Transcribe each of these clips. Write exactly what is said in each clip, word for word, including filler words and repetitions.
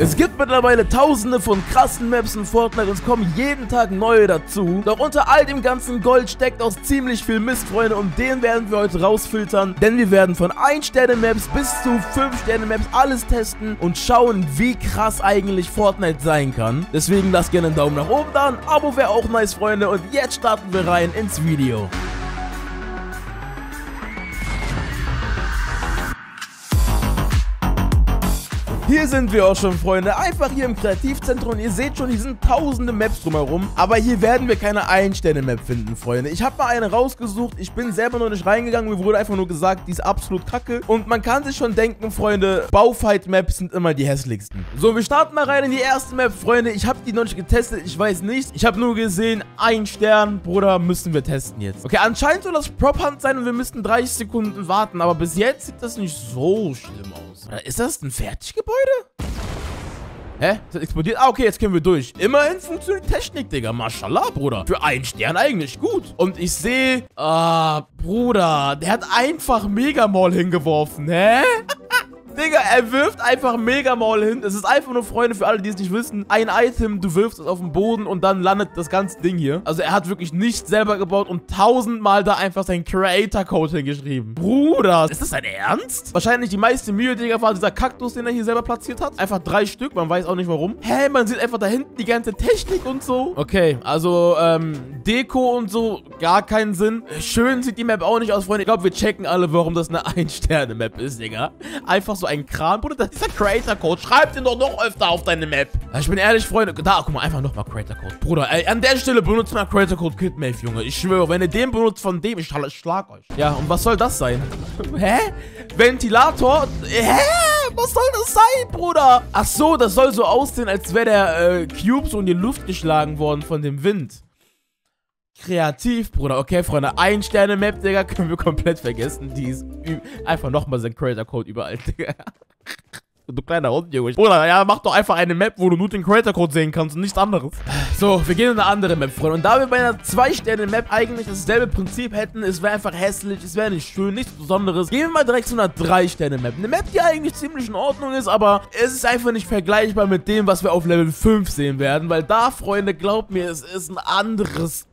Es gibt mittlerweile tausende von krassen Maps in Fortnite und es kommen jeden Tag neue dazu. Doch unter all dem ganzen Gold steckt auch ziemlich viel Mist, Freunde, und den werden wir heute rausfiltern. Denn wir werden von ein Sterne Maps bis zu fünf Sterne Maps alles testen und schauen, wie krass eigentlich Fortnite sein kann. Deswegen lasst gerne einen Daumen nach oben da, ein Abo wäre auch nice, Freunde. Und jetzt starten wir rein ins Video. Hier sind wir auch schon, Freunde, einfach hier im Kreativzentrum. Ihr seht schon, hier sind tausende Maps drumherum, aber hier werden wir keine ein Sterne Map finden, Freunde. Ich habe mal eine rausgesucht, ich bin selber noch nicht reingegangen, mir wurde einfach nur gesagt, die ist absolut kacke. Und man kann sich schon denken, Freunde, Baufight-Maps sind immer die hässlichsten. So, wir starten mal rein in die erste Map, Freunde. Ich habe die noch nicht getestet, ich weiß nichts. Ich habe nur gesehen, ein Stern, Bruder, müssen wir testen jetzt. Okay, anscheinend soll das Prop-Hunt sein und wir müssten dreißig Sekunden warten, aber bis jetzt sieht das nicht so schlimm aus. Oder ist das ein Fertiggebäude? Hä? Das explodiert? Ah, okay, jetzt können wir durch. Immerhin funktioniert die Technik, Digga. Mashallah, Bruder. Für einen Stern eigentlich gut. Und ich sehe... Ah, Bruder. Der hat einfach Megamall hingeworfen. Hä? Digga, er wirft einfach Megamall hin. Es ist einfach nur, Freunde, für alle, die es nicht wissen, ein Item, du wirfst es auf den Boden und dann landet das ganze Ding hier. Also er hat wirklich nichts selber gebaut und tausendmal da einfach seinen Creator-Code hingeschrieben. Bruder, ist das dein Ernst? Wahrscheinlich die meiste Mühe, Digga, war dieser Kaktus, den er hier selber platziert hat. Einfach drei Stück, man weiß auch nicht warum. Hä, man sieht einfach da hinten die ganze Technik und so. Okay, also, ähm, Deko und so, gar keinen Sinn. Schön sieht die Map auch nicht aus, Freunde. Ich glaube, wir checken alle, warum das eine ein Sterne Map ist, Digga. Einfach so ein Kram. Bruder, das ist der Creator-Code. Schreib den doch noch öfter auf deine Map. Ich bin ehrlich, Freunde. Da, guck mal, einfach nochmal Creator-Code. Bruder, ey, an der Stelle benutzt mal Creator-Code Kidmave, Junge. Ich schwöre, wenn ihr den benutzt von dem, ich schlag euch. Ja, und was soll das sein? Hä? Ventilator? Hä? Was soll das sein, Bruder? Ach so, das soll so aussehen, als wäre der äh, Cube so in die Luft geschlagen worden von dem Wind. Kreativ, Bruder. Okay, Freunde, ein Sterne Map, Digga, können wir komplett vergessen. Die ist einfach nochmal sein Creator-Code überall, Digga. Du kleiner Hund, Junge. Bruder, ja, mach doch einfach eine Map, wo du nur den Creator-Code sehen kannst und nichts anderes. So, wir gehen in eine andere Map, Freunde. Und da wir bei einer zwei Sterne Map eigentlich dasselbe Prinzip hätten, es wäre einfach hässlich, es wäre nicht schön, nichts Besonderes, gehen wir mal direkt zu einer drei Sterne Map. Eine Map, die eigentlich ziemlich in Ordnung ist, aber es ist einfach nicht vergleichbar mit dem, was wir auf Level fünf sehen werden, weil da, Freunde, glaubt mir, es ist ein anderes...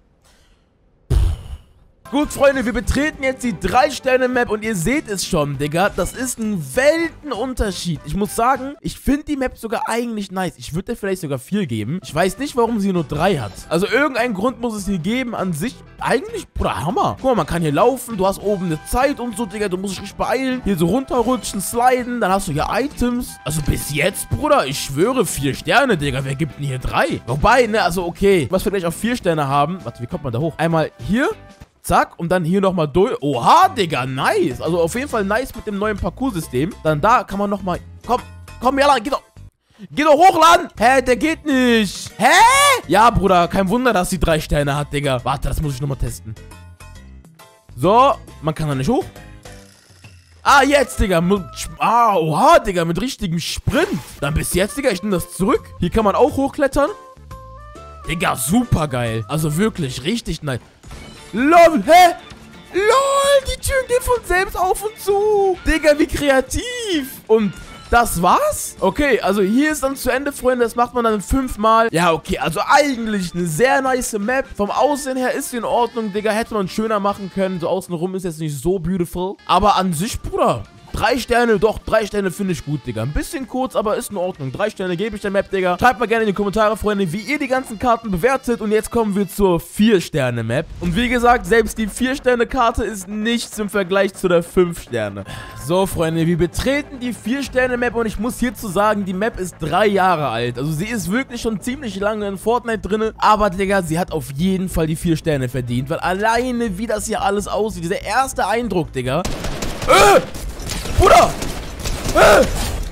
Gut, Freunde, wir betreten jetzt die drei Sterne Map und ihr seht es schon, Digga. Das ist ein Weltenunterschied. Ich muss sagen, ich finde die Map sogar eigentlich nice. Ich würde dir vielleicht sogar vier geben. Ich weiß nicht, warum sie nur drei hat. Also irgendeinen Grund muss es hier geben. An sich eigentlich, Bruder, Hammer. Guck mal, man kann hier laufen. Du hast oben eine Zeit und so, Digga. Du musst dich richtig beeilen. Hier so runterrutschen, sliden. Dann hast du hier Items. Also bis jetzt, Bruder, ich schwöre, vier Sterne, Digga. Wer gibt denn hier drei? Wobei, ne, also okay. Was wir gleich auf vier Sterne haben. Warte, wie kommt man da hoch? Einmal hier. Zack, und dann hier nochmal durch. Oha, Digga, nice. Also auf jeden Fall nice mit dem neuen Parcours-System. Dann da kann man nochmal... Komm, komm, ja, geh doch... Geh doch hochladen! Hä, der geht nicht. Hä? Ja, Bruder, kein Wunder, dass die drei Sterne hat, Digga. Warte, das muss ich nochmal testen. So, man kann da nicht hoch. Ah, jetzt, Digga. Ah, oha, Digga, mit richtigem Sprint. Dann bis jetzt, Digga, ich nehme das zurück. Hier kann man auch hochklettern. Digga, super geil. Also wirklich, richtig nice. LOL, hä? LOL, die Türen gehen von selbst auf und zu. Digga, wie kreativ. Und das war's? Okay, also hier ist dann zu Ende, Freunde. Das macht man dann fünfmal. Ja, okay, also eigentlich eine sehr nice Map. Vom Aussehen her ist sie in Ordnung, Digga. Hätte man schöner machen können. So außenrum ist jetzt nicht so beautiful. Aber an sich, Bruder, drei Sterne, doch, drei Sterne finde ich gut, Digga. Ein bisschen kurz, aber ist in Ordnung. Drei Sterne gebe ich der Map, Digga. Schreibt mal gerne in die Kommentare, Freunde, wie ihr die ganzen Karten bewertet. Und jetzt kommen wir zur vier Sterne Map. Und wie gesagt, selbst die vier Sterne Karte ist nichts im Vergleich zu der fünf Sterne. So, Freunde, wir betreten die vier Sterne Map und ich muss hierzu sagen, die Map ist drei Jahre alt. Also sie ist wirklich schon ziemlich lange in Fortnite drin. Aber, Digga, sie hat auf jeden Fall die vier Sterne verdient. Weil alleine, wie das hier alles aussieht, dieser erste Eindruck, Digga. Äh! Bruder! Äh!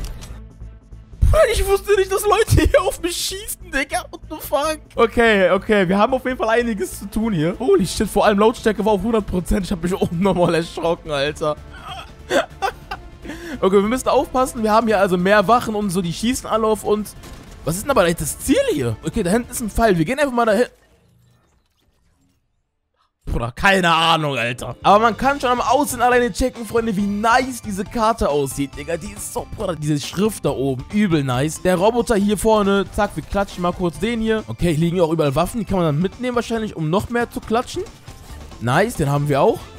Ich wusste nicht, dass Leute hier auf mich schießen, Digga. What the fuck? Okay, okay. Wir haben auf jeden Fall einiges zu tun hier. Holy shit, vor allem Lautstärke war auf hundert Prozent. Ich habe mich unnormal erschrocken, Alter. Okay, wir müssen aufpassen. Wir haben hier also mehr Wachen und so. Die schießen alle auf uns. Was ist denn aber jetzt das Ziel hier? Okay, da hinten ist ein Pfeil. Wir gehen einfach mal dahin. Bruder, keine Ahnung, Alter. Aber man kann schon am Aussehen alleine checken, Freunde, wie nice diese Karte aussieht, Digga. Die ist so, Bruder, diese Schrift da oben, übel nice. Der Roboter hier vorne, zack, wir klatschen mal kurz den hier. Okay, hier liegen ja auch überall Waffen, die kann man dann mitnehmen wahrscheinlich, um noch mehr zu klatschen. Nice, den haben wir auch.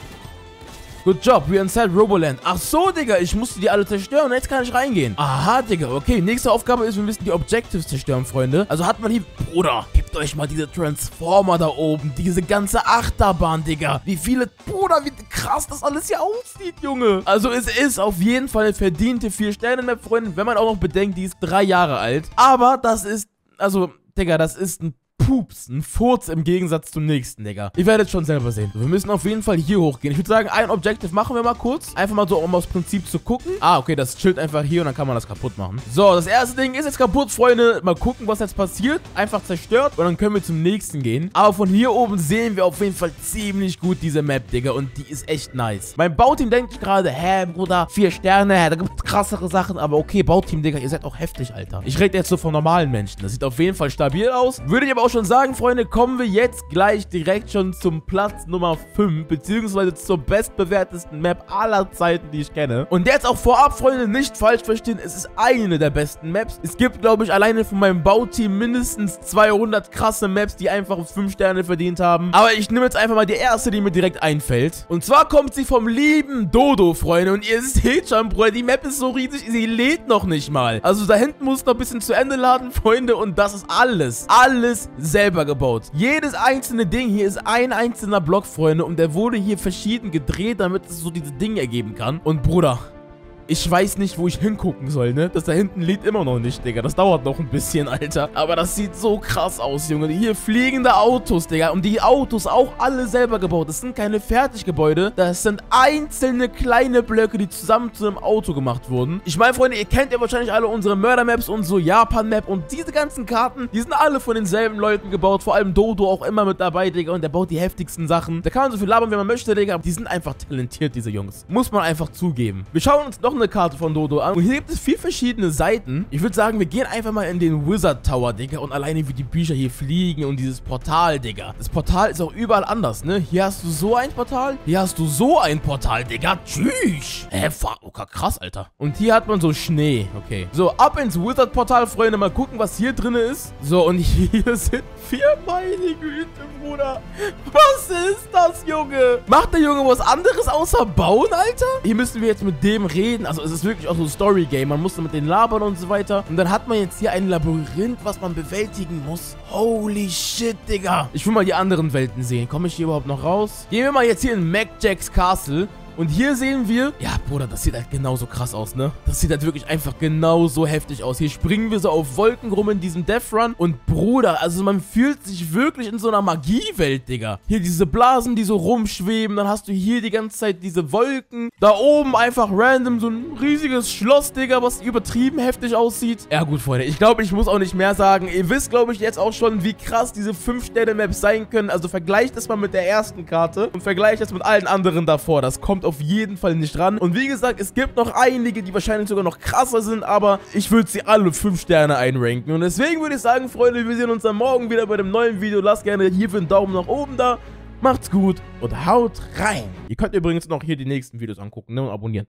Good job, we're inside Roboland. Ach so, Digga, ich musste die alle zerstören und jetzt kann ich reingehen. Aha, Digga, okay. Nächste Aufgabe ist, wir müssen die Objectives zerstören, Freunde. Also hat man hier... Bruder, gebt euch mal diese Transformer da oben. Diese ganze Achterbahn, Digga. Wie viele... Bruder, wie krass das alles hier aussieht, Junge. Also es ist auf jeden Fall eine verdiente vier Sterne Map, Freunde. Wenn man auch noch bedenkt, die ist drei Jahre alt. Aber das ist... Also, Digga, das ist ein... Pups, ein Furz im Gegensatz zum nächsten, Digga. Ihr werdet schon selber sehen. Wir müssen auf jeden Fall hier hochgehen. Ich würde sagen, ein Objective machen wir mal kurz. Einfach mal so, um aufs Prinzip zu gucken. Ah, okay, das chillt einfach hier und dann kann man das kaputt machen. So, das erste Ding ist jetzt kaputt, Freunde. Mal gucken, was jetzt passiert. Einfach zerstört und dann können wir zum nächsten gehen. Aber von hier oben sehen wir auf jeden Fall ziemlich gut diese Map, Digga. Und die ist echt nice. Mein Bauteam denkt sich gerade, hä, Bruder, vier Sterne, hä, da gibt es krassere Sachen. Aber okay, Bauteam, Digga, ihr seid auch heftig, Alter. Ich rede jetzt so von normalen Menschen. Das sieht auf jeden Fall stabil aus. Würde ich aber auch schon sagen, Freunde, kommen wir jetzt gleich direkt schon zum Platz Nummer fünf, beziehungsweise zur bestbewertesten Map aller Zeiten, die ich kenne. Und jetzt auch vorab, Freunde, nicht falsch verstehen, es ist eine der besten Maps. Es gibt, glaube ich, alleine von meinem Bauteam mindestens zweihundert krasse Maps, die einfach fünf Sterne verdient haben. Aber ich nehme jetzt einfach mal die erste, die mir direkt einfällt. Und zwar kommt sie vom lieben Dodo, Freunde. Und ihr seht schon, Bruder, die Map ist so riesig, sie lädt noch nicht mal. Also da hinten muss noch ein bisschen zu Ende laden, Freunde. Und das ist alles, alles selber gebaut. Jedes einzelne Ding hier ist ein einzelner Block, Freunde. Und der wurde hier verschieden gedreht, damit es so diese Dinge ergeben kann. Und Bruder... Ich weiß nicht, wo ich hingucken soll, ne? Das da hinten liegt immer noch nicht, Digga. Das dauert noch ein bisschen, Alter. Aber das sieht so krass aus, Junge. Hier fliegende Autos, Digga. Und die Autos auch alle selber gebaut. Das sind keine Fertiggebäude. Das sind einzelne kleine Blöcke, die zusammen zu einem Auto gemacht wurden. Ich meine, Freunde, ihr kennt ja wahrscheinlich alle unsere Mörder-Maps und so Japan-Map. Und diese ganzen Karten, die sind alle von denselben Leuten gebaut. Vor allem Dodo auch immer mit dabei, Digga. Und der baut die heftigsten Sachen. Da kann man so viel labern, wie man möchte, Digga. Aber die sind einfach talentiert, diese Jungs. Muss man einfach zugeben. Wir schauen uns noch eine Karte von Dodo an. Und hier gibt es vier verschiedene Seiten. Ich würde sagen, wir gehen einfach mal in den Wizard Tower, Digga. Und alleine wie die Bücher hier fliegen und dieses Portal, Digga. Das Portal ist auch überall anders, ne? Hier hast du so ein Portal. Hier hast du so ein Portal, Digga. Tschüss. Hä, oh, krass, Alter. Und hier hat man so Schnee. Okay. So, ab ins Wizard Portal, Freunde. Mal gucken, was hier drin ist. So, und hier sind vier. Meine Güte, Bruder. Was ist das, Junge? Macht der Junge was anderes außer bauen, Alter? Hier müssen wir jetzt mit dem reden. Also, es ist wirklich auch so ein Story-Game. Man musste mit den labern und so weiter. Und dann hat man jetzt hier ein Labyrinth, was man bewältigen muss. Holy shit, Digga. Ich will mal die anderen Welten sehen. Komme ich hier überhaupt noch raus? Gehen wir mal jetzt hier in Mac Jacks Castle. Und hier sehen wir... Ja, Bruder, das sieht halt genauso krass aus, ne? Das sieht halt wirklich einfach genauso heftig aus. Hier springen wir so auf Wolken rum in diesem Death Run. Und Bruder, also man fühlt sich wirklich in so einer Magiewelt, Digga. Hier diese Blasen, die so rumschweben. Dann hast du hier die ganze Zeit diese Wolken. Da oben einfach random so ein riesiges Schloss, Digga, was übertrieben heftig aussieht. Ja gut, Freunde, ich glaube, ich muss auch nicht mehr sagen. Ihr wisst, glaube ich, jetzt auch schon, wie krass diese fünf Sterne Maps sein können. Also vergleicht das mal mit der ersten Karte und vergleicht das mit allen anderen davor. Das kommt auf jeden Fall nicht ran. Und wie gesagt, es gibt noch einige, die wahrscheinlich sogar noch krasser sind, aber ich würde sie alle fünf Sterne einranken. Und deswegen würde ich sagen, Freunde, wir sehen uns dann morgen wieder bei dem neuen Video. Lasst gerne hierfür einen Daumen nach oben da. Macht's gut und haut rein. Ihr könnt übrigens noch hier die nächsten Videos angucken, ne, und abonnieren.